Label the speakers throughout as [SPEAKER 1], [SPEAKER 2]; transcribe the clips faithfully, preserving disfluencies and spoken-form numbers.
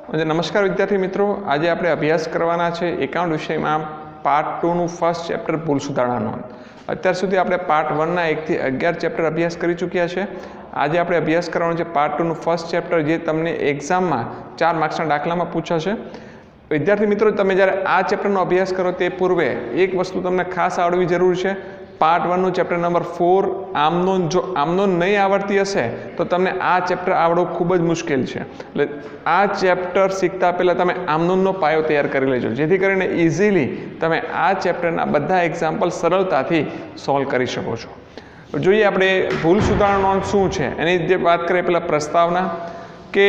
[SPEAKER 1] नमस्कार विद्यार्थी मित्रों, आज આપણે અભ્યાસ કરવાના છે એકાઉન્ટ વિષયમાં પાર્ટ ટુ નું ફર્સ્ટ ચેપ્ટર ભૂલ સુધારણા નોંધ। અત્યાર સુધી આપણે પાર્ટ વન ના એક થી અગિયાર ચેપ્ટર અભ્યાસ કરી ચૂક્યા છે। આજે આપણે અભ્યાસ કરવાનો છે પાર્ટ ટુ નું ફર્સ્ટ ચેપ્ટર, જે તમને એક્ઝામમાં ચાર માર્ક્સના દાખલામાં પૂછાશે। વિદ્યાર્થી મિત્રો, તમે જ્યારે આ ચેપ્ટરનો અભ્યાસ કરો તે પૂર્વે એક વસ્તુ તમને ખાસ આવડવી જરૂર છે। Part one chapter number four आमनो जो आमनो नहीं आवड़ती हशे तो तमने आ चैप्टर आवड़ो खूब ज मुश्किल है। એટલે આ ચેપ્ટર શીખતા પહેલા તમે આમનોનો પાયો તૈયાર કરી લેજો, જેથી કરીને ઇઝીલી તમે આ ચેપ્ટરના બધા એક્ઝામ્પલ સરળતાથી સોલ્વ કરી શકો છો। જોઈએ આપણે ભૂલ સુધારણા નોંધ શું છે એની જે વાત કરીએ પહેલા પ્રસ્તાવના કે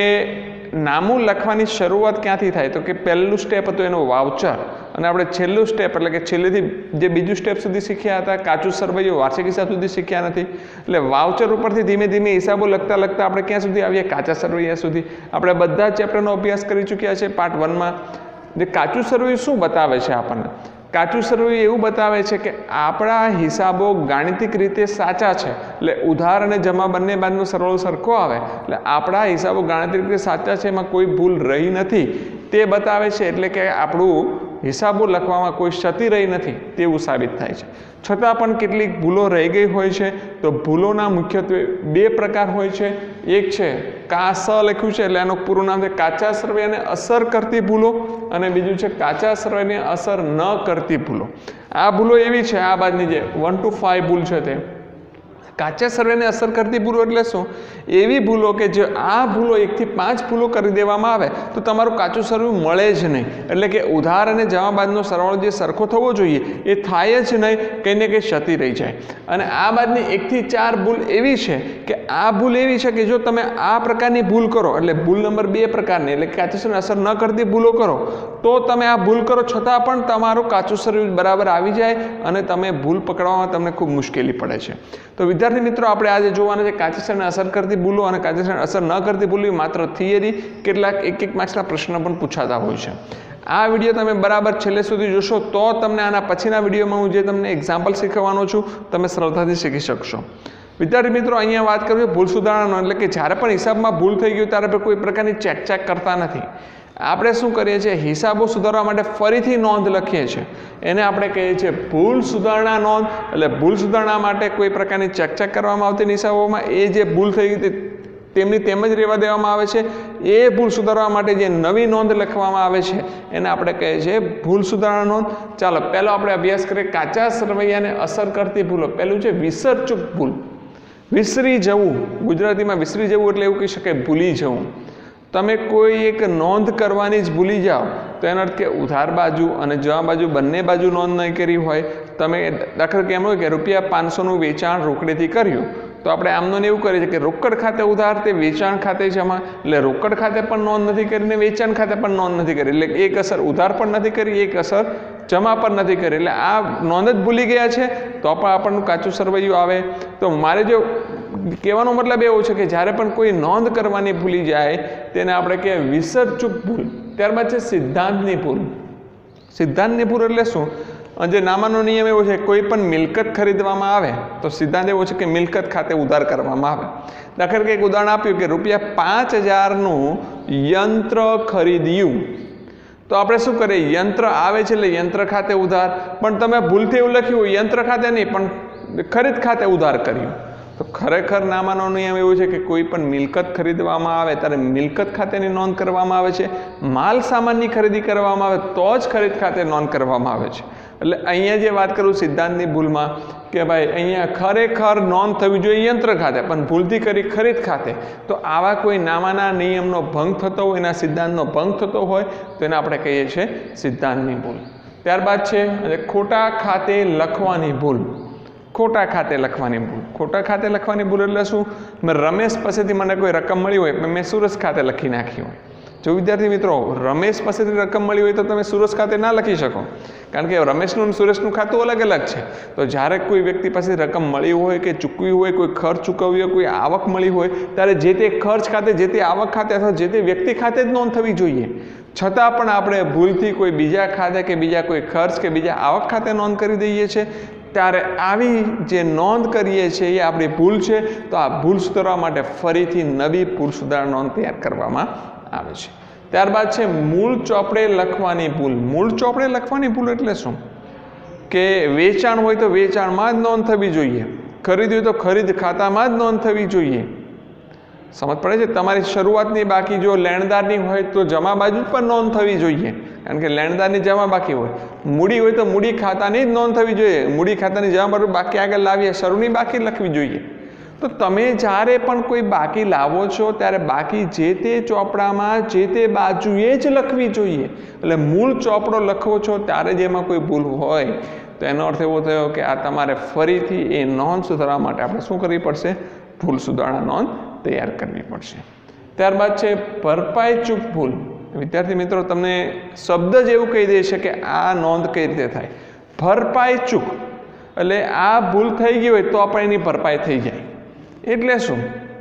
[SPEAKER 1] નામું લખવાની શરૂઆત ક્યાંથી થાય, તો કે પહેલું સ્ટેપ હતું એનું વાઉચર, અને આપણે છેલ્લું સ્ટેપ એટલે કે છેલ્લેથી જે બીજું સ્ટેપ સુધી શીખ્યા હતા કાચું સરવૈયું વાર્ષિક હિસાબ સુધી શીખ્યા નથી। એટલે વાઉચર ઉપરથી ધીમે ધીમે હિસાબો લખતા લખતા આપણે ક્યાં સુધી આવીએ, કાચા સરવૈયા સુધી। આપણે બધા ચેપ્ટરનો અભ્યાસ કરી ચૂક્યા છે પાર્ટ વનમાં। જે કાચું સરવૈયું શું બતાવે છે આપણને, કાચું સરવૈયું એવું બતાવે છે કે આપણા હિસાબો ગાણિતિક રીતે સાચા છે, એટલે ઉધાર અને જમા બંને બાજુનો સરવાળો સરખો આવે, એટલે આપણા હિસાબો ગાણિતિક રીતે સાચા છે, એમાં કોઈ ભૂલ રહી નથી તે બતાવે છે। એટલે કે આપણું હિસાબો લખવામાં કોઈ ક્ષતિ રહી નથી તેવું સાબિત થાય છે। છતાં પણ કેટલીક ભૂલો રહી ગઈ હોય છે, તો ભૂલોના મુખ્યત્વે બે પ્રકાર હોય છે। એક છે કાસ લખ્યું છે એટલે એનું પૂરું નામ છે કાચા સરવૈયાને અસર કરતી ભૂલો, અને બીજું છે કાચા સરવૈયાને અસર ન કરતી ભૂલો। આ ભૂલો એવી છે, આ બાજુની જે વન ટુ ફાઈવ ભૂલ છે તે કાચા સરવૈયાને અસર કરતી ભૂલો એટલે શું, એવી ભૂલો કે જે આ ભૂલો એકથી પાંચ ભૂલો કરી દેવામાં આવે તો તમારું કાચું સરવૈયું મળે જ નહીં। એટલે કે ઉધાર અને જમા બાજુનો સરવાળો જે સરખો થવો જોઈએ એ થાય જ નહીં, કંઈ ને કંઈ ક્ષતિ રહી જાય। અને આ બાજુની એકથી ચાર ભૂલ એવી છે કે આ ભૂલ એવી છે કે જો તમે આ પ્રકારની ભૂલ કરો, એટલે ભૂલ નંબર બે પ્રકારની એટલે કાચું સરવૈયાને અસર ન કરતી ભૂલો કરો, તો તમે આ ભૂલ કરો છતાં પણ તમારું કાચું સરવૈયું બરાબર આવી જાય અને તમે ભૂલ પકડવામાં તમને ખૂબ મુશ્કેલી પડે છે। તો વિદ્યાર્થી મિત્રો, આપણે આજે જોવાના છે કાચા સરવૈયાને અસર કરતી ભૂલો અને કાચા સરવૈયાને અસર ન કરતી ભૂલો। માત્ર થિયરી, કેટલાક એક એક માર્ક્સના પ્રશ્ન પણ પૂછાતા હોય છે। આ વિડીયો તમે બરાબર છેલ્લે સુધી જોશો તો તમને આના પછીના વિડીયોમાં હું જે તમને એક્ઝામ્પલ શીખવવાનો છું તમે સરળતાથી શીખી શકશો। વિદ્યાર્થી મિત્રો, અહીંયા વાત કરીએ ભૂલ સુધારણાનો, એટલે કે જ્યારે પણ હિસાબમાં ભૂલ થઈ ગયું ત્યારે કોઈ પ્રકારની ચેક ચેક કરતા નથી। આપણે શું કરીએ છીએ, હિસાબો સુધારવા માટે ફરીથી નોંધ લખીએ છીએ, એને આપણે કહીએ છીએ ભૂલ સુધારણા નોંધ। એટલે ભૂલ સુધારણા માટે કોઈ પ્રકારની ચેક ચેક કરવામાં આવતી હિસાબોમાં એ જે ભૂલ થઈ ગઈ તેમની તેમ જ રહેવા દેવામાં આવે છે। એ ભૂલ સુધારવા માટે જે નવી નોંધ લખવામાં આવે છે એને આપણે કહીએ છીએ ભૂલ સુધારણા નોંધ। ચાલો પહેલો આપણે અભ્યાસ કરીએ કાચા સરવૈયાને અસર કરતી ભૂલો। પહેલું છે વિસરચૂક ભૂલ, વિસરી જવું। ગુજરાતીમાં વિસરી જવું એટલે એવું કહી શકાય ભૂલી જવું। તમે કોઈ એક નોંધ કરવાની જ ભૂલી જાઓ તો એનો અર્થ કે ઉધાર બાજુ અને જમા બાજુ બંને બાજુ નોંધ નહીં કરી હોય। તમે દાખલા કેમ હોય કે રૂપિયા પાંચસોનું વેચાણ રોકડેથી કર્યું, તો આપણે આમનો એવું કરીએ છીએ કે રોકડ ખાતે ઉધાર તે વેચાણ ખાતે જમા, એટલે રોકડ ખાતે પણ નોંધ નથી કરીને વેચાણ ખાતે પણ નોંધ નથી કરી, એટલે એક અસર ઉધાર પણ નથી કરી, એક અસર જમા પણ નથી કરી, એટલે આ નોંધ જ ભૂલી ગયા છે તો પણ આપણનું કાચું સરવૈયું આવે। તો મારે જો કહેવાનો મતલબ એવો છે કે જ્યારે પણ કોઈ નોંધ કરવાની ભૂલી જાય તેને આપણે કહેવાય વિસરચૂક ભૂલ। ત્યારબાદ છે સિદ્ધાંતની ભૂલ। સિદ્ધાંતની ભૂલ એટલે શું, જે નામાનો નિયમ એવો છે કોઈ પણ મિલકત ખરીદવામાં આવે તો સિદ્ધાંત એવો છે કે મિલકત ખાતે ઉધાર કરવામાં આવે। દાખલા કે એક ઉદાહરણ આપ્યું કે રૂપિયા પાંચ હજારનું યંત્ર ખરીદ્યું, તો આપણે શું કરીએ, યંત્ર આવે છે એટલે યંત્ર ખાતે ઉધાર, પણ તમે ભૂલથી એવું લખ્યું યંત્ર ખાતે નહીં પણ ખરીદ ખાતે ઉધાર કર્યું। તો ખરેખર નામાનો નિયમ એવું છે કે કોઈ પણ મિલકત ખરીદવામાં આવે ત્યારે મિલકત ખાતેની નોંધ કરવામાં આવે છે, માલ સામાનની ખરીદી કરવામાં આવે તો જ ખરીદ ખાતે નોંધ કરવામાં આવે છે। એટલે અહીંયા જે વાત કરું સિદ્ધાંતની ભૂલમાં કે ભાઈ અહીંયા ખરેખર નોંધ થવી જોઈએ યંત્ર ખાતે પણ ભૂલથી કરી ખરીદ ખાતે, તો આવા કોઈ નામાના નિયમનો ભંગ થતો હોય, એના સિદ્ધાંતનો ભંગ થતો હોય તો એને આપણે કહીએ છીએ સિદ્ધાંતની ભૂલ। ત્યારબાદ છે ખોટા ખાતે લખવાની ભૂલ। ખોટા ખાતે લખવાની ભૂલ, ખોટા ખાતે લખવાની ભૂલ એટલે શું, મેં રમેશ પાસેથી મને કોઈ રકમ મળી હોય પણ મેં સુરજ ખાતે લખી નાખી હોય। જો વિદ્યાર્થી મિત્રો, રમેશ પાસેથી રકમ મળી હોય તો તમે સુરજ ખાતે ના લખી શકો, કારણ કે રમેશનું અને સુરેશનું ખાતું અલગ અલગ છે। તો જ્યારે કોઈ વ્યક્તિ પાસે રકમ મળી હોય કે ચૂકવી હોય, કોઈ ખર્ચ ચૂકવ્યો હોય, કોઈ આવક મળી હોય, ત્યારે જે તે ખર્ચ ખાતે, જે તે આવક ખાતે અથવા જે તે વ્યક્તિ ખાતે જ નોંધ થવી જોઈએ। છતાં પણ આપણે ભૂલથી કોઈ બીજા ખાતે કે બીજા કોઈ ખર્ચ કે બીજા આવક ખાતે નોંધ કરી દઈએ છીએ। ત્યારે આવી જે નોંધ કરીએ છીએ એ આપણી ભૂલ છે। તો આ ભૂલ સુધારવા માટે ફરીથી નવી ભૂલ સુધારણા નોંધ તૈયાર કરવામાં આવે છે। ત્યારબાદ છે મૂળ ચોપડે લખવાની ભૂલ. મૂળ ચોપડે લખવાની ભૂલ એટલે શું? કે વેચાણ હોય તો વેચાણમાં જ નોંધ થવી જોઈએ, ખરીદ હોય તો ખરીદ ખાતામાં જ નોંધ થવી જોઈએ. સમજ પડે છે? તમારી શરૂઆતની બાકી જો લેણદારની હોય તો જમા બાજુ પર નોંધ થવી જોઈએ, કારણ કે લેણદારની જમા બાકી હોય. મૂડી હોય તો મૂડી ખાતાની જ નોંધ થવી જોઈએ, મૂડી ખાતાની જમા બાજુ બાકી આગળ લાવીએ શરૂની બાકી લખવી જોઈએ. તો તમે જ્યારે પણ કોઈ બાકી લાવો છો ત્યારે બાકી જે તે ચોપડામાં જે તે બાજુએ જ લખવી જોઈએ. એટલે મૂળ ચોપડો લખવો છો ત્યારે જ એમાં કોઈ ભૂલ હોય તો એનો અર્થ એવો થયો કે આ તમારે ફરીથી એ નોંધ સુધારવા માટે આપણે શું કરવી પડશે? ભૂલ સુધારણા નોંધ તૈયાર કરવી પડશે. ત્યારબાદ છે ભરપાઈ ચૂક ભૂલ. વિદ્યાર્થી મિત્રો, તમને શબ્દ જ એવું કહી દે છે કે આ નોંધ કઈ રીતે થાય. ભરપાઈ ચૂક એટલે આ ભૂલ થઈ ગઈ હોય તો પણ એની ભરપાઈ થઈ જાય. એટલે શું?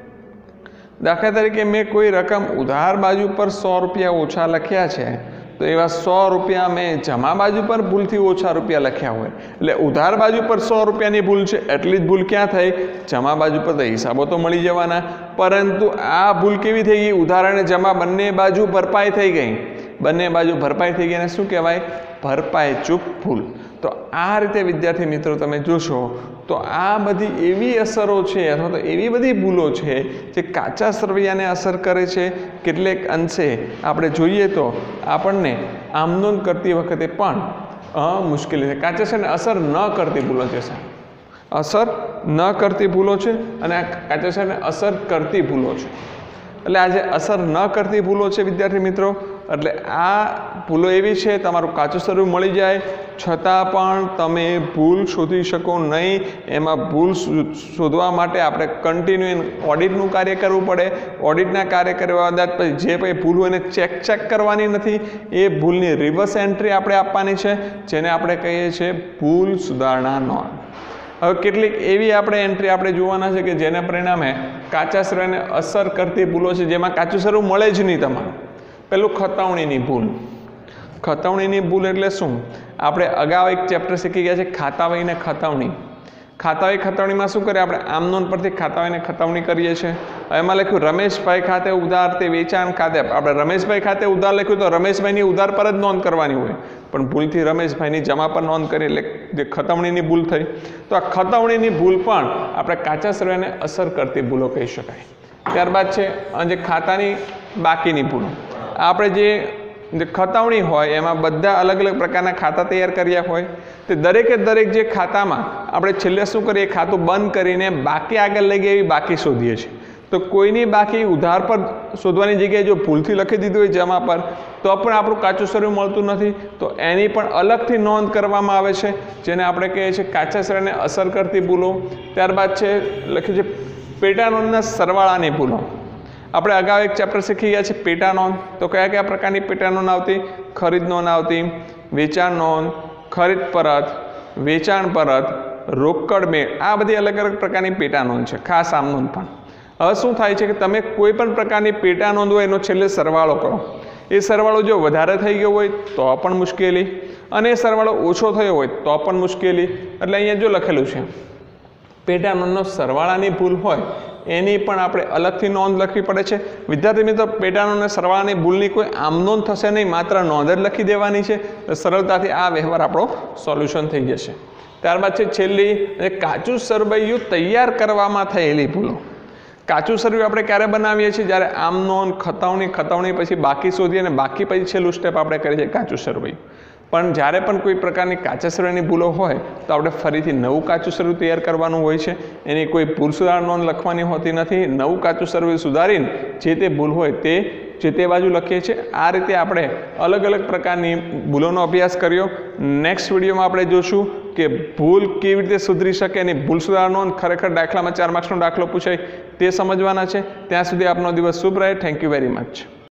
[SPEAKER 1] દાખલા તરીકે મેં કોઈ રકમ ઉધાર બાજુ પર સો રૂપિયા ઓછા લખ્યા છે, તો એવા સો રૂપિયા મેં જમા બાજુ પર ભૂલથી ઓછા રૂપિયા લખ્યા હોય, એટલે ઉધાર બાજુ પર સો રૂપિયાની ભૂલ છે, એટલી જ ભૂલ ક્યાં થઈ? જમા બાજુ પર તો હિસાબો તો મળી જવાના, પરંતુ આ ભૂલ કેવી થઈ ગઈ? ઉધાર અને જમા બંને બાજુ ભરપાઈ થઈ ગઈ. બંને બાજુ ભરપાઈ થઈ ગઈ અને શું કહેવાય? ભરપાઈ ચૂક ભૂલ. તો આ રીતે વિદ્યાર્થી મિત્રો તમે જોશો તો આ બધી એવી અસરો છે અથવા તો એવી બધી ભૂલો છે જે કાચા સરવૈયાને અસર કરે છે. કેટલેક અંશે આપણે જોઈએ તો આપણને આમનોંધ કરતી વખતે પણ મુશ્કેલી છે. કાચા સરને અસર ન કરતી ભૂલો છે, અસર ન કરતી ભૂલો છે અને આ કાચા સરને અસર કરતી ભૂલો છે. એટલે આ જે અસર ન કરતી ભૂલો છે વિદ્યાર્થી મિત્રો, એટલે આ ભૂલો એવી છે તમારું કાચું સરવૈયું મળી જાય છતાં પણ તમે ભૂલ શોધી શકો નહીં. એમાં ભૂલ શોધવા માટે આપણે કન્ટિન્યુ ઓડિટનું કાર્ય કરવું પડે. ઓડિટના કાર્ય કરવા બાદ પછી જે કંઈ ભૂલ હોય એને ચેક ચેક કરવાની નથી, એ ભૂલની રિવર્સ એન્ટ્રી આપણે આપવાની છે, જેને આપણે કહીએ છીએ ભૂલ સુધારણા નોંધ. હવે કેટલીક એવી આપણે એન્ટ્રી આપણે જોવાના છે કે જેના પરિણામે કાચા સરવૈયાને અસર કરતી ભૂલો છે, જેમાં કાચું સરવૈયું મળે જ નહીં તમારું. પેલું ખતાવણીની ભૂલ. ખતાવણીની ભૂલ એટલે શું? આપણે અગાઉ એક ચેપ્ટર શીખી ગયા છે ખાતાવહી ને ખતાવણી. ખાતાવહી ખતાવણીમાં શું કરીએ? આપણે આમ નોંધ પરથી ખાતાવહીને ખતાવણી કરીએ છીએ. એમાં લખ્યું રમેશભાઈ ખાતે ઉધાર તે વેચાણ ખાતે. આપણે રમેશભાઈ ખાતે ઉધાર લખ્યું તો રમેશભાઈની ઉધાર પર જ નોંધ કરવાની હોય, પણ ભૂલથી રમેશભાઈની જમા પર નોંધ કરી એટલે જે ખતાવણીની ભૂલ થઈ. તો આ ખતાવણીની ભૂલ પણ આપણે કાચા સરવૈયાને અસર કરતી ભૂલો કહી શકાય. ત્યારબાદ છે જે ખાતાની બાકીની ભૂલો. આપણે જે જે ખતાવણી હોય એમાં બધા અલગ અલગ પ્રકારના ખાતા તૈયાર કર્યા હોય, તે દરેકે દરેક જે ખાતામાં આપણે છેલ્લે શું કરીએ? ખાતું બંધ કરીને બાકી આગળ લઈ ગયા એવી બાકી શોધીએ છીએ. તો કોઈની બાકી ઉધાર પર શોધવાની જગ્યાએ જો ભૂલથી લખી દીધું હોય જમા પર, તો પણ આપણું કાચું સરવૈયું મળતું નથી, તો એની પણ અલગથી નોંધ કરવામાં આવે છે, જેને આપણે કહીએ છીએ કાચા સરવૈયાને અસર કરતી ભૂલો. ત્યારબાદ છે લખ્યું છે પેટા નોંધના સરવાળાની ભૂલો. આપણે અગાઉ એક ચેપ્ટર શીખી ગયા છે પેટા નોંધ. તો કયા કયા પ્રકારની પેટા નોંધ આવતી? ખરીદ નોંધ આવતી, વેચાણ નોંધ, ખરીદ પરત, વેચાણ પરત, રોકડ મેળ. આ બધી અલગ અલગ પ્રકારની પેટા નોંધ છે, ખાસ આમ નોંધ પણ. હવે શું થાય છે કે તમે કોઈ પણ પ્રકારની પેટા નોંધ હોય એનો છેલ્લે સરવાળો કરો. એ સરવાળો જો વધારે થઈ ગયો હોય તો પણ મુશ્કેલી, અને એ સરવાળો ઓછો થયો હોય તો પણ મુશ્કેલી. એટલે અહીંયા જો લખેલું છે પેટા નોંધનો સરવાળાની ભૂલ હોય એની પણ આપણે અલગથી નોંધ લખવી પડે છે. વિદ્યાર્થી મિત્રો, પેટા નોંધ અને સરવાળાની ભૂલની કોઈ આમ નોંધ થશે નહીં, માત્ર નોંધ જ લખી દેવાની છે. સરળતાથી આ વ્યવહાર આપણો સોલ્યુશન થઈ જશે. ત્યારબાદ છે છેલ્લી કાચું સરવૈયું તૈયાર કરવામાં થયેલી ભૂલો. કાચું સરવૈયું આપણે ક્યારે બનાવીએ છીએ? જ્યારે આમ નોંધ, ખતાવણી, ખતાવણી પછી બાકી શોધીએ અને બાકી પછી છેલ્લું સ્ટેપ આપણે કરીએ છીએ કાચું સરવૈયું. પણ જ્યારે પણ કોઈ પ્રકારની કાચા સરવૈયાની ભૂલો હોય તો આપણે ફરીથી નવું કાચું સરવૈયું તૈયાર કરવાનું હોય છે. એની કોઈ ભૂલ સુધારણા નોંધ લખવાની હોતી નથી. નવું કાચું સરવૈયું સુધારીને જે તે ભૂલ હોય તે જે તે બાજુ લખીએ છીએ. આ રીતે આપણે અલગ અલગ પ્રકારની ભૂલોનો અભ્યાસ કર્યો. નેક્સ્ટ વિડીયોમાં આપણે જોશું કે ભૂલ કેવી રીતે સુધરી શકે, એની ભૂલ સુધારણા નોંધ ખરેખર દાખલામાં ચાર માર્ક્સનો દાખલો પૂછાય તે સમજવાના છે. ત્યાં સુધી આપનો દિવસ શુભ રહે. Thank you very much.